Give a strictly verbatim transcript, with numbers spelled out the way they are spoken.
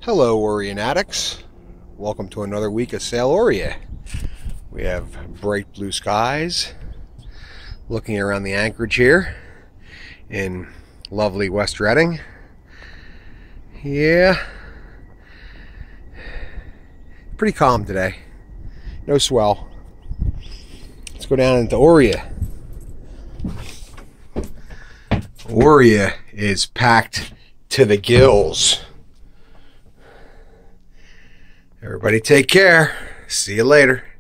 Hello, Orian addicts. Welcome to another week of Sail Oria. We have bright blue skies. Looking around the anchorage here in lovely West Reading. Yeah, pretty calm today. No swell. Let's go down into Oria. Oria is packed to the gills. Everybody take care. See you later.